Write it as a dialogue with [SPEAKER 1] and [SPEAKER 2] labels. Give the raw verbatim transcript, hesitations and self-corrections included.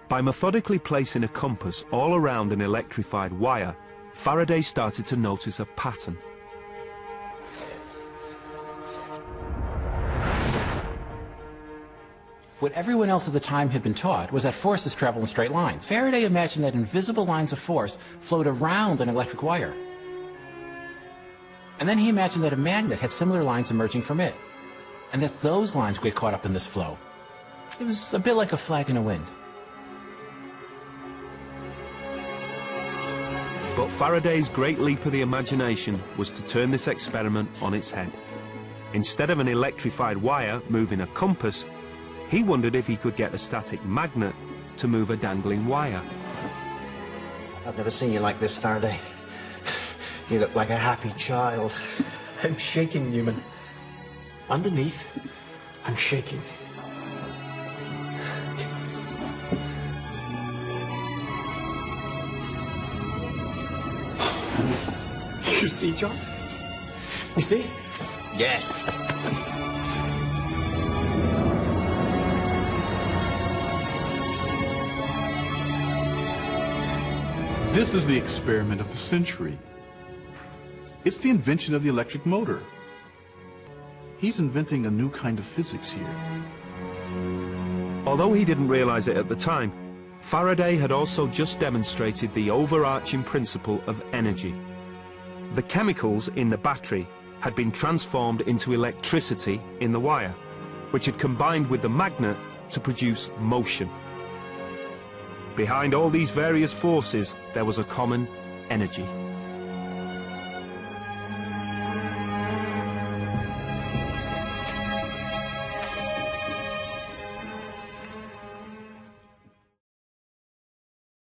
[SPEAKER 1] By methodically placing a compass all around an electrified wire, Faraday started to notice a pattern.
[SPEAKER 2] What everyone else at the time had been taught was that forces travel in straight lines. Faraday imagined that invisible lines of force flowed around an electric wire. And then he imagined that a magnet had similar lines emerging from it, and that those lines would get caught up in this flow. It was a bit like a flag in the wind.
[SPEAKER 1] But Faraday's great leap of the imagination was to turn this experiment on its head. Instead of an electrified wire moving a compass, he wondered if he could get a static magnet to move a dangling wire.
[SPEAKER 3] I've never seen you like this, Faraday. You look like a happy child.
[SPEAKER 4] I'm shaking, Newman. Underneath, I'm shaking. You see, John? You see?
[SPEAKER 3] Yes.
[SPEAKER 5] This is the experiment of the century. It's the invention of the electric motor. He's inventing a new kind of physics here.
[SPEAKER 1] Although he didn't realize it at the time, Faraday had also just demonstrated the overarching principle of energy. The chemicals in the battery had been transformed into electricity in the wire, which had combined with the magnet to produce motion. Behind all these various forces, there was a common energy.